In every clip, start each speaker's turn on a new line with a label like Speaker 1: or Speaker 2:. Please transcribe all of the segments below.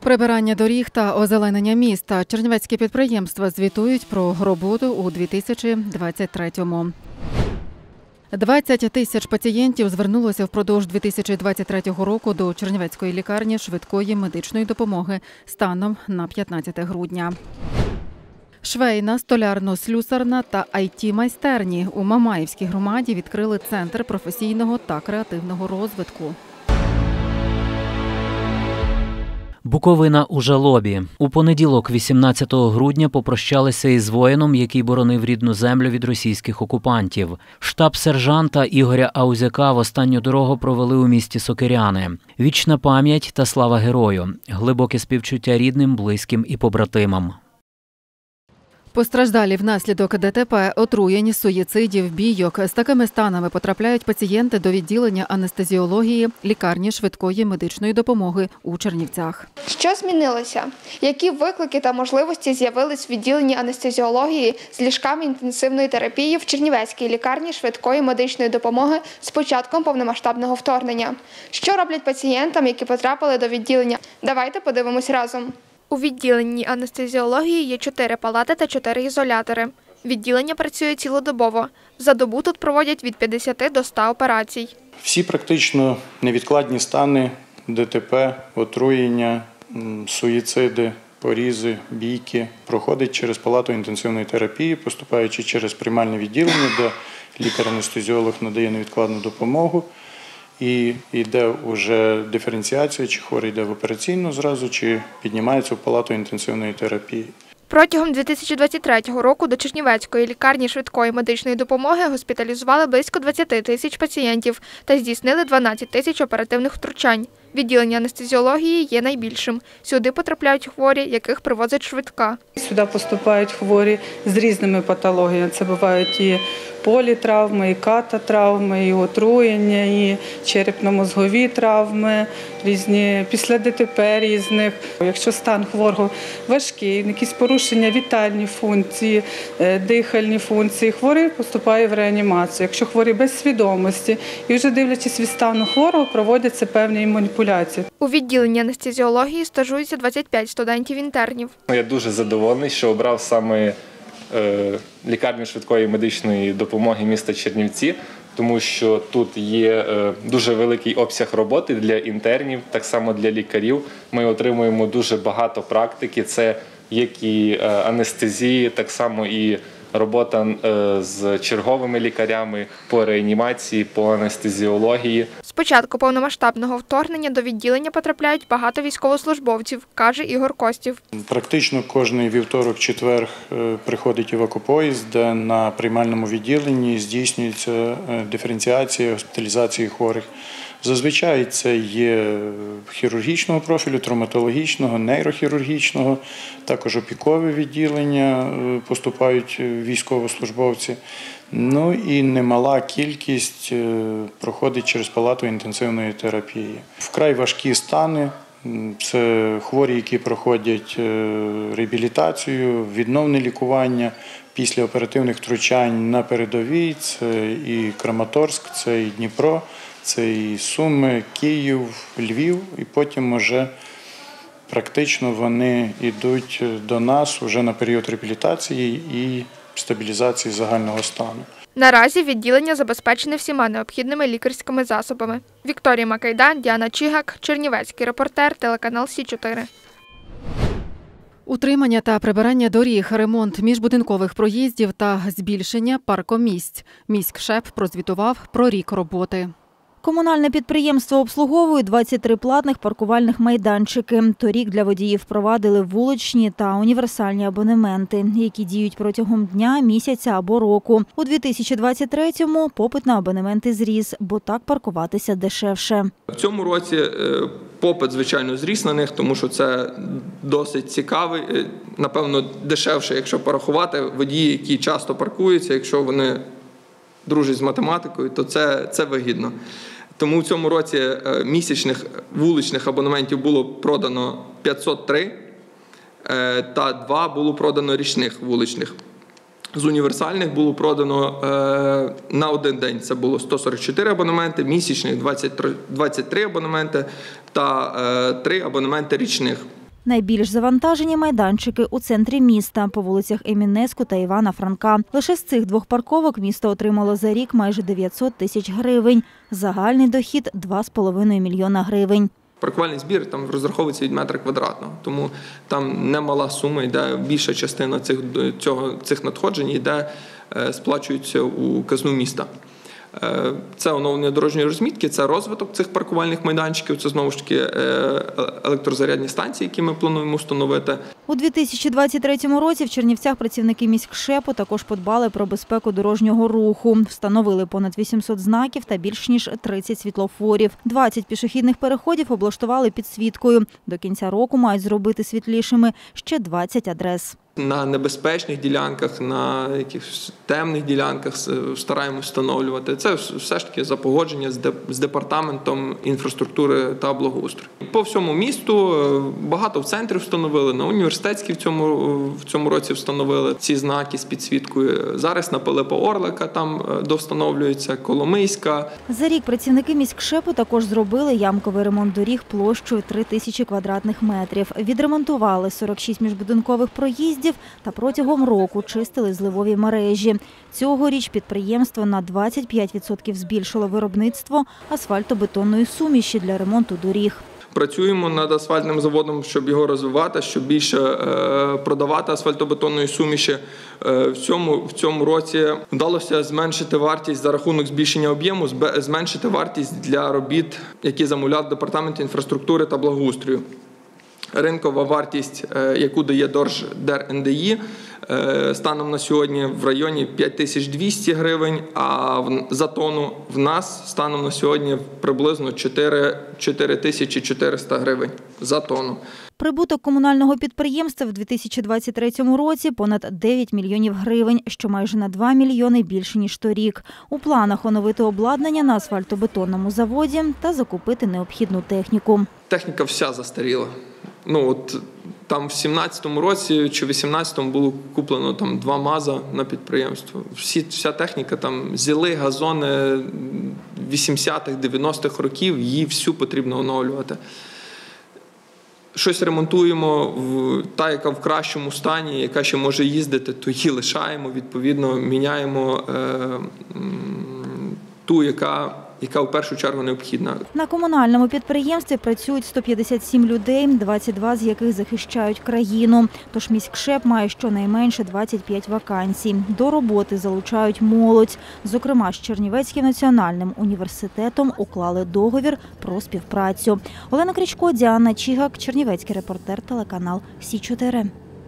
Speaker 1: Прибирання доріг та озеленення міста. Чернівецькі підприємства звітують про роботу у 2023-му. 20 тисяч пацієнтів звернулося впродовж 2023 року до Чернівецької лікарні швидкої медичної допомоги станом на 15 грудня. Швейна, столярно-слюсарна та IT-майстерні у Мамаївській громаді відкрили центр професійного та креативного розвитку.
Speaker 2: Буковина у жалобі. У понеділок, 18 грудня, попрощалися із воїном, який боронив рідну землю від російських окупантів. Штаб сержанта Ігоря Аузяка в останню дорогу провели у місті Сокиряни. Вічна пам'ять та слава герою. Глибоке співчуття рідним, близьким і побратимам.
Speaker 1: Постраждалі внаслідок ДТП, отруєнь, суїцидів, бійок. З такими станами потрапляють пацієнти до відділення анестезіології лікарні швидкої медичної допомоги у Чернівцях.
Speaker 3: Що змінилося? Які виклики та можливості з'явились в відділенні анестезіології з ліжками інтенсивної терапії в Чернівецькій лікарні швидкої медичної допомоги з початком повномасштабного вторгнення? Що роблять пацієнтам, які потрапили до відділення? Давайте подивимось разом. У відділенні анестезіології є 4 палати та 4 ізолятори. Відділення працює цілодобово. За добу тут проводять від 50 до 100 операцій.
Speaker 4: Всі практично невідкладні стани, ДТП, отруєння, суїциди, порізи, бійки проходять через палату інтенсивної терапії, поступаючи через приймальне відділення, де лікар-анестезіолог надає невідкладну допомогу. І йде вже диференціація, чи хворий йде в операційну зразу, чи піднімається в палату інтенсивної терапії.
Speaker 3: Протягом 2023 року до Чернівецької лікарні швидкої медичної допомоги госпіталізували близько 20 тисяч пацієнтів та здійснили 12 тисяч оперативних втручань. Відділення анестезіології є найбільшим. Сюди потрапляють хворі, яких привозить швидка.
Speaker 5: Сюди поступають хворі з різними патологіями. Це бувають і політравми, і кататравми, і отруєння, і черепно-мозгові травми, різні після ДТП різних. Якщо стан хворого важкий, якісь порушення вітальні функції, дихальні функції, хворий поступає в реанімацію. Якщо хворий без свідомості, і вже дивлячись від стану хворого, проводяться певні маніпуляції.
Speaker 3: У відділенні анестезіології стажуються 25 студентів-інтернів.
Speaker 6: Я дуже задоволений, що обрав саме лікарню швидкої медичної допомоги міста Чернівці, тому що тут є дуже великий обсяг роботи для інтернів, так само для лікарів. Ми отримуємо дуже багато практики, це як і анестезії, так само і робота з черговими лікарями по реанімації, по анестезіології.
Speaker 3: З початку повномасштабного вторгнення до відділення потрапляють багато військовослужбовців, каже Ігор Костів.
Speaker 4: Практично кожний вівторок-четвер приходить евакупоїзд, де на приймальному відділенні здійснюється диференціація, госпіталізації хворих. Зазвичай це є хірургічного профілю, травматологічного, нейрохірургічного, також опікове відділення поступають військовослужбовці. Ну і немала кількість проходить через палату інтенсивної терапії. Вкрай важкі стани. Це хворі, які проходять реабілітацію, відновне лікування після оперативних втручань на передовій. Це і Краматорськ, це і Дніпро, це і Суми, Київ, Львів. І потім вже практично вони йдуть до нас вже на період реабілітації і стабілізації загального стану.
Speaker 3: Наразі відділення забезпечене всіма необхідними лікарськими засобами. Вікторія Макайдан, Діана Чигак, Чернівецький репортер, телеканал Сі-4.
Speaker 1: Утримання та прибирання доріг, ремонт міжбудинкових проїздів та збільшення паркомісць. Міськшеп прозвітував про рік роботи.
Speaker 7: Комунальне підприємство обслуговує 23 платних паркувальних майданчики. Торік для водіїв впровадили вуличні та універсальні абонементи, які діють протягом дня, місяця або року. У 2023-му попит на абонементи зріс, бо так паркуватися дешевше.
Speaker 8: В цьому році попит, звичайно, зріс на них, тому що це досить цікавий, напевно, дешевше, якщо порахувати. Водії, які часто паркуються, якщо вони дружать з математикою, то це вигідно. Тому в цьому році місячних вуличних абонементів було продано 503, та 2 було продано річних вуличних. З універсальних було продано на один день, це було 144 абонементи, місячних 23 абонементи та 3 абонементи річних.
Speaker 7: Найбільш завантажені майданчики у центрі міста по вулицях Емінеску та Івана Франка. Лише з цих двох парковок місто отримало за рік майже 900 тисяч гривень. Загальний дохід – 2,5 мільйона гривень.
Speaker 8: Паркувальний збір там розраховується від метра квадратного, тому там немала сума, йде більша частина цих надходжень йде, сплачується у казну міста. Це оновлення дорожньої розмітки, це розвиток цих паркувальних майданчиків, це знову ж таки електрозарядні станції, які ми плануємо встановити.
Speaker 7: У 2023 році в Чернівцях працівники міськшепу також подбали про безпеку дорожнього руху. Встановили понад 800 знаків та більш ніж 30 світлофорів. 20 пішохідних переходів облаштували підсвіткою. До кінця року мають зробити світлішими ще 20 адрес.
Speaker 8: На небезпечних ділянках, на якихось темних ділянках стараємося встановлювати. Це все ж таки за погодження з департаментом інфраструктури та благоустрою. По всьому місту багато в центрі встановили, на університетській в цьому році встановили ці знаки з підсвіткою. Зараз на Пилипа Орлика там довстановлюється, Коломийська.
Speaker 7: За рік працівники міськшепу також зробили ямковий ремонт доріг площею 3000 квадратних метрів. Відремонтували 46 міжбудинкових проїздів та протягом року чистили зливові мережі. Цьогоріч підприємство на 25% збільшило виробництво асфальтобетонної суміші для ремонту доріг.
Speaker 8: Працюємо над асфальтним заводом, щоб його розвивати, щоб більше продавати асфальтобетонної суміші. В цьому році вдалося зменшити вартість за рахунок збільшення об'єму, зменшити вартість для робіт, які замовляв Департамент інфраструктури та благоустрою. Ринкова вартість, яку дає ДЕР-НДІ, станом на сьогодні в районі 5200 гривень, а за тонну в нас станом на сьогодні приблизно 4400 гривень за тонну.
Speaker 7: Прибуток комунального підприємства в 2023 році – понад 9 мільйонів гривень, що майже на 2 мільйони більше, ніж торік. У планах оновити обладнання на асфальтобетонному заводі та закупити необхідну техніку.
Speaker 8: Техніка вся застаріла. Там в 17-му році чи в 18-му було куплено 2 МАЗа на підприємство. Вся техніка, зіли, газони 80-х, 90-х років, її всю потрібно оновлювати. Щось ремонтуємо, та, яка в кращому стані, яка ще може їздити, то її лишаємо, відповідно, міняємо ту, яка в першу чергу необхідна.
Speaker 7: На комунальному підприємстві працюють 157 людей, 22 з яких захищають країну. Тож міськшеп має щонайменше 25 вакансій. До роботи залучають молодь. Зокрема, з Чернівецьким національним університетом уклали договір про співпрацю. Олена Крічко, Діана Чігак, Чернівецький репортер, телеканал Сі-4.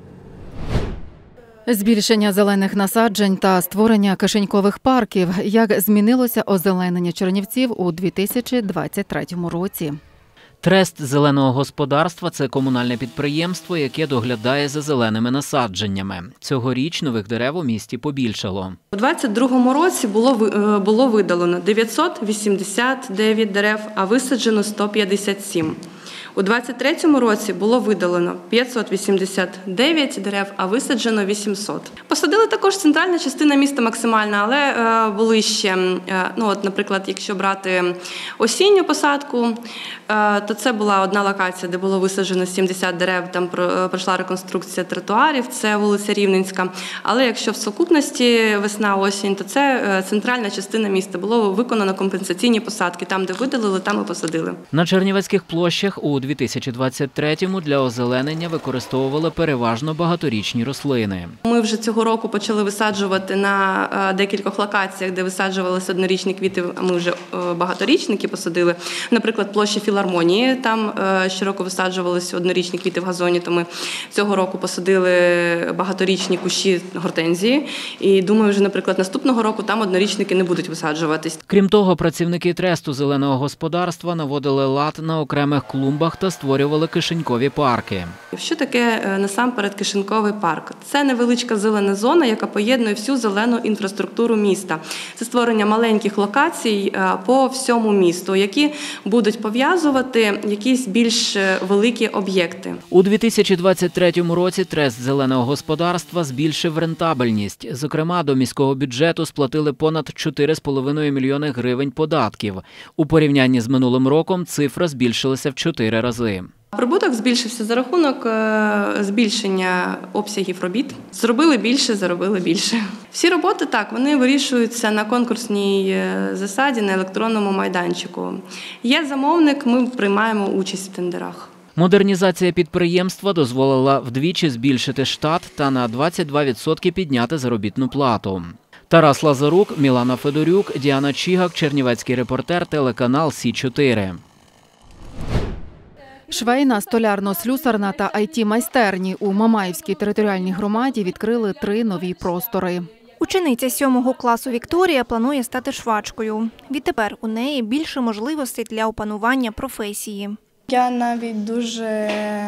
Speaker 1: Збільшення зелених насаджень та створення кишенькових парків. Як змінилося озеленення Чернівців у 2023 році?
Speaker 2: Трест зеленого господарства – це комунальне підприємство, яке доглядає за зеленими насадженнями. Цьогоріч нових дерев у місті побільшало.
Speaker 9: У 2022 році було видалено 989 дерев, а висаджено 157. У 2023 році було видалено 589 дерев, а висаджено 800. Посадили також центральна частина міста максимальна, але були ще, наприклад, якщо брати осінню посадку, то це була одна локація, де було висаджено 70 дерев, там пройшла реконструкція тротуарів, це вулиця Рівненська. Але якщо в сукупності весна-осінь, то це центральна частина міста. Було виконано компенсаційні посадки, там, де видалили, там і посадили.
Speaker 2: На Чернівецьких площах у 2023-му для озеленення використовували переважно багаторічні рослини.
Speaker 9: Ми вже цього року почали висаджувати на декількох локаціях, де висаджувалися однорічні квіти, а ми вже багаторічники посадили. Наприклад, площа Філармонії, там щороку висаджувалися однорічні квіти в газоні, то ми цього року посадили багаторічні кущі гортензії. І думаю, вже, наприклад, наступного року там однорічники не будуть висаджуватись.
Speaker 2: Крім того, працівники тресту зеленого господарства наводили лад на окремих клумбах та створювали кишенькові парки.
Speaker 9: Що таке насамперед кишеньковий парк? Це невеличка зелена зона, яка поєднує всю зелену інфраструктуру міста. Це створення маленьких локацій по всьому місту, які будуть пов'язувати якісь більш великі об'єкти.
Speaker 2: У 2023 році трест зеленого господарства збільшив рентабельність. Зокрема, до міського бюджету сплатили понад 4,5 мільйони гривень податків. У порівнянні з минулим роком цифра збільшилася в 4 рази.
Speaker 9: Прибуток збільшився за рахунок збільшення обсягів робіт. Зробили більше, заробили більше. Всі роботи, так, вони вирішуються на конкурсній засаді, на електронному майданчику. Є замовник, ми приймаємо участь в тендерах.
Speaker 2: Модернізація підприємства дозволила вдвічі збільшити штат та на 22% підняти заробітну плату. Тарас Лазарук, Мілана Федорюк, Діана Чігак, Чернівецький репортер, телеканал Сі-4.
Speaker 1: Швейна, столярно-слюсарна та IT-майстерні у Мамаївській територіальній громаді відкрили 3 нові простори.
Speaker 10: Учениця 7 класу Вікторія планує стати швачкою. Відтепер у неї більше можливостей для опанування професії.
Speaker 11: Я навіть дуже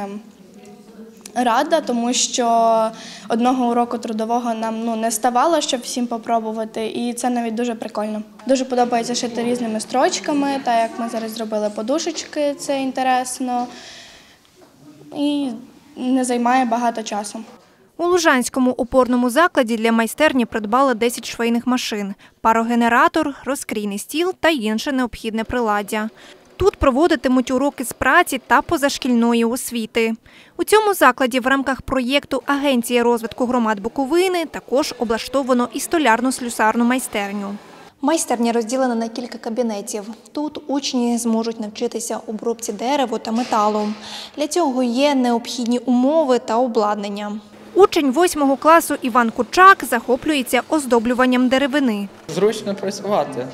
Speaker 11: рада, тому що одного уроку трудового нам не ставало, щоб всім попробувати, і це навіть дуже прикольно. Дуже подобається шити різними строчками, так як ми зараз зробили подушечки, це інтересно і не займає багато часу.
Speaker 10: У Лужанському опорному закладі для майстерні придбали 10 швейних машин, парогенератор, розкрійний стіл та інше необхідне приладдя. Тут проводитимуть уроки з праці та позашкільної освіти. У цьому закладі в рамках проєкту Агенція розвитку громад Буковини також облаштовано і столярно-слюсарну майстерню.
Speaker 12: Майстерня розділена на кілька кабінетів. Тут учні зможуть навчитися обробці дерева та металу. Для цього є необхідні умови та обладнання.
Speaker 10: Учень 8 класу Іван Кучак захоплюється оздоблюванням деревини.
Speaker 13: Зручно працювати.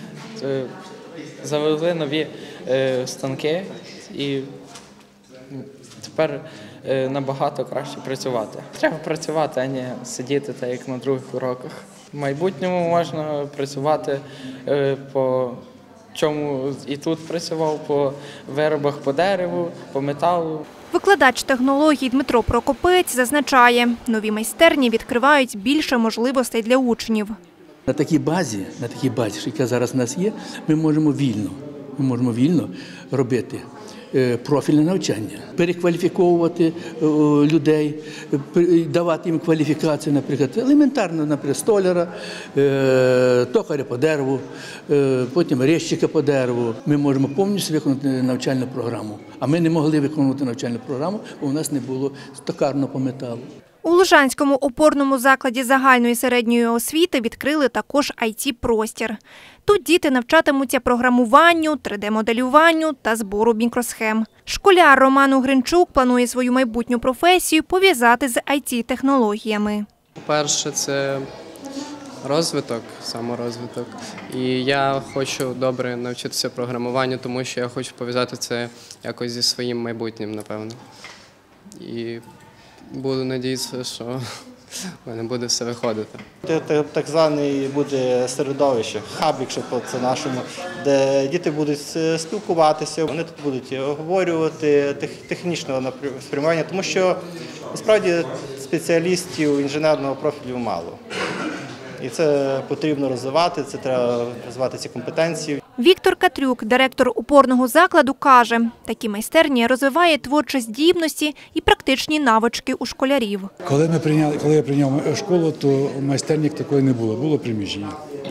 Speaker 13: Завели нові станки і тепер набагато краще працювати. Треба працювати, а не сидіти так, як на других уроках. В майбутньому можна працювати по чому і тут працював, по виробах по дереву, по металу.
Speaker 10: Викладач технологій Дмитро Прокопець зазначає, нові майстерні відкривають більше можливостей для учнів.
Speaker 14: На такій базі, яка зараз у нас є, ми можемо вільно робити профільне навчання, перекваліфіковувати людей, давати їм кваліфікацію, наприклад, елементарно, наприклад, столяра, токаря по дереву, потім резчика по дереву. Ми можемо повністю виконати навчальну програму. А ми не могли виконувати навчальну програму, бо у нас не було токарного по металу.
Speaker 10: У Лужанському опорному закладі загальної середньої освіти відкрили також IT-простір. Тут діти навчатимуться програмуванню, 3D-моделюванню та збору мікросхем. Школяр Роман Угринчук планує свою майбутню професію пов'язати з IT-технологіями.
Speaker 15: Перше – це розвиток, саморозвиток. І я хочу добре навчитися програмуванню, тому що я хочу пов'язати це якось зі своїм майбутнім, напевно. І буду надіятися, що в мене буде все виходити.
Speaker 16: Так зване буде середовище, хаб, якщо по-нашому, де діти будуть спілкуватися, вони тут будуть обговорювати технічного спрямування, тому що насправді спеціалістів інженерного профілю мало. І це потрібно розвивати, це треба розвивати ці компетенції.
Speaker 10: Віктор Катрюк, директор опорного закладу, каже, такі майстерні розвиває творчі здібності і практичні навички у школярів.
Speaker 17: Коли я прийняв школу, то майстерні такої не було, було приміщення.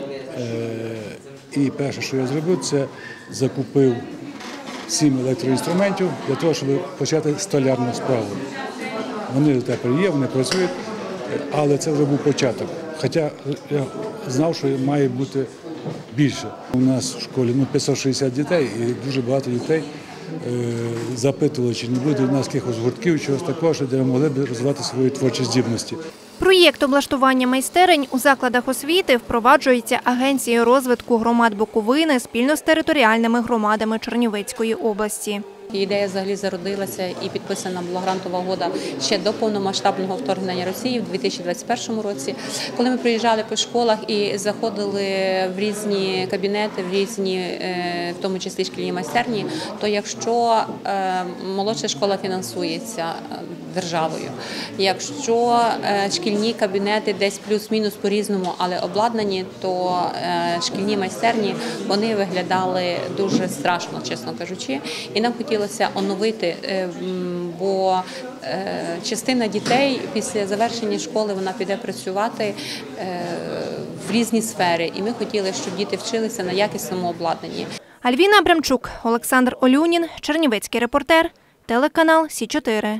Speaker 17: І перше, що я зробив, це закупив 7 електроінструментів для того, щоб почати столярну справу. Вони тепер є, вони працюють, але це вже був початок. Хоча я знав, що має бути більше. У нас в школі 560 дітей, і дуже багато дітей запитували, чи не буде у нас якихось гуртків, чогось такого, де могли б розвивати свої творчі здібності.
Speaker 10: Проєкт облаштування майстерень у закладах освіти впроваджується Агенцією розвитку громад Буковини спільно з територіальними громадами Чернівецької області.
Speaker 18: Ідея взагалі зародилася і підписана була грантова угода ще до повномасштабного вторгнення Росії в 2021 році. Коли ми приїжджали по школах і заходили в різні кабінети, в різні, в тому числі шкільні майстерні, то якщо молодша школа фінансується державою, якщо шкільні кабінети десь плюс-мінус по-різному, але обладнані, то шкільні майстерні, вони виглядали дуже страшно, чесно кажучи. І нам хотілося оновити, бо частина дітей після завершення школи вона піде працювати в різні сфери. І ми хотіли, щоб діти вчилися на якісному обладнанні.
Speaker 10: Альвіна Абрамчук, Олександр Олюнін, Чернівецький репортер, телеканал Сі-4.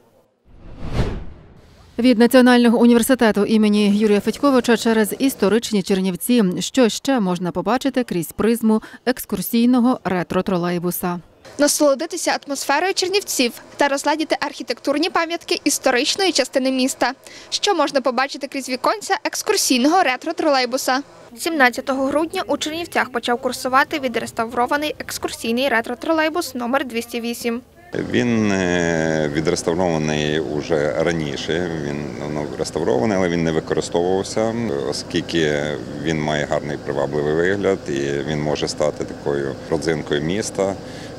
Speaker 1: Від Національного університету імені Юрія Федьковича через історичні Чернівці. Що ще можна побачити крізь призму екскурсійного ретро-тролейбуса?
Speaker 3: Насолодитися атмосферою Чернівців та розгледіти архітектурні пам'ятки історичної частини міста. Що можна побачити крізь віконця екскурсійного ретро-тролейбуса? 17 грудня у Чернівцях почав курсувати відреставрований екскурсійний ретро-тролейбус номер 208.
Speaker 19: Він відреставрований вже раніше, він реставрований, але він не використовувався, оскільки він має гарний привабливий вигляд і він може стати такою родзинкою міста,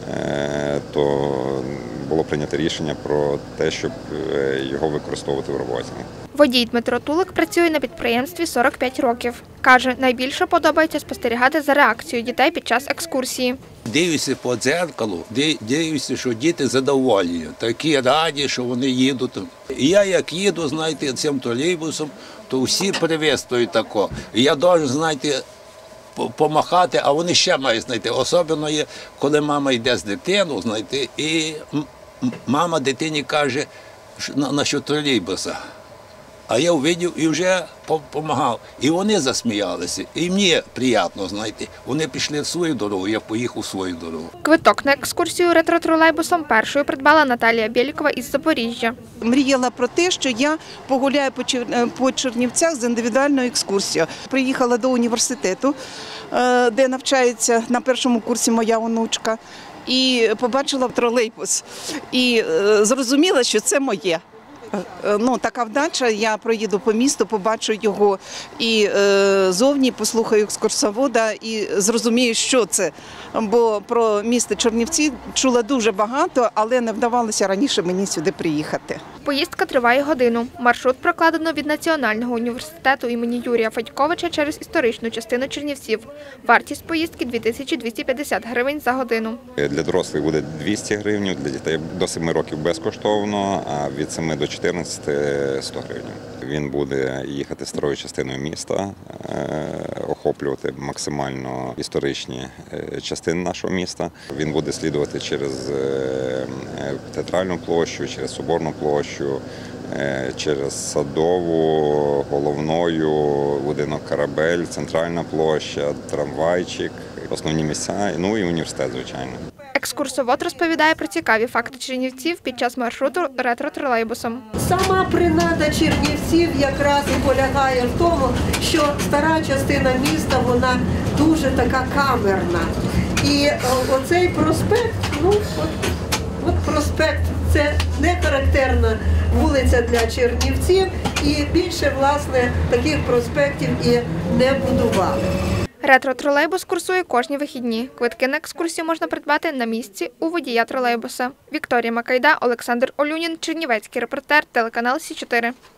Speaker 19: то було прийнято рішення про те, щоб його використовувати в роботі.
Speaker 3: Водій Дмитро Тулик працює на підприємстві 45 років. Каже, найбільше подобається спостерігати за реакцією дітей під час екскурсії.
Speaker 20: Дивлюся по дзеркалу, дивлюся, що діти задоволені, такі раді, що вони їдуть. І я як їду, знаєте, цим тролейбусом, то всі приветствують тако. І я должен, знаєте, помахати, а вони ще мають, знаєте, особливо є, коли мама йде з дитиною, знаєте, і мама дитині каже, насчет тролейбуса. А я увидів і вже допомагав. І вони засміялися. І мені приємно, знаєте. Вони пішли в свою дорогу, я поїхав в свою дорогу.
Speaker 3: Квиток на екскурсію ретро-тролейбусом першою придбала Наталія Бєлікова із Запоріжжя.
Speaker 21: Мріяла про те, що я погуляю по Чернівцях з індивідуальною екскурсією. Приїхала до університету, де навчається на першому курсі моя онучка, і побачила тролейбус. І зрозуміла, що це моє. Така вдача, я проїду по місту, побачу його і зовні, послухаю екскурсовода і зрозумію, що це. Бо про місто Чернівці чула дуже багато, але не вдавалося раніше мені сюди приїхати.
Speaker 3: Поїздка триває годину. Маршрут прокладено від Національного університету імені Юрія Федьковича через історичну частину Чернівців. Вартість поїздки – 2250 гривень за годину.
Speaker 19: Для дорослих буде 200 гривень, для дітей до 7 років безкоштовно, а від 7 до 14 – 100 гривень. Він буде їхати старою частиною міста, охоплювати максимально історичні частини нашого міста. Він буде слідувати через Театральну площу, через Соборну площу, через Садову, Головною, будинок Корабель, Центральна площа, трамвайчик, основні місця, і університет, звичайно.
Speaker 3: Екскурсовод розповідає про цікаві факти Чернівців під час маршруту ретро-тролейбусом.
Speaker 22: Сама принада Чернівців якраз і полягає в тому, що стара частина міста, вона дуже така камерна. І оцей проспект, от проспект, це не характерна вулиця для Чернівців, і більше, власне, таких проспектів і не будували.
Speaker 3: Ретро-тролейбус курсує кожні вихідні. Квитки на екскурсію можна придбати на місці у водія тролейбуса. Вікторія Макайда, Олександр Олюнін, Чернівецький репортер, телеканал Сі-4.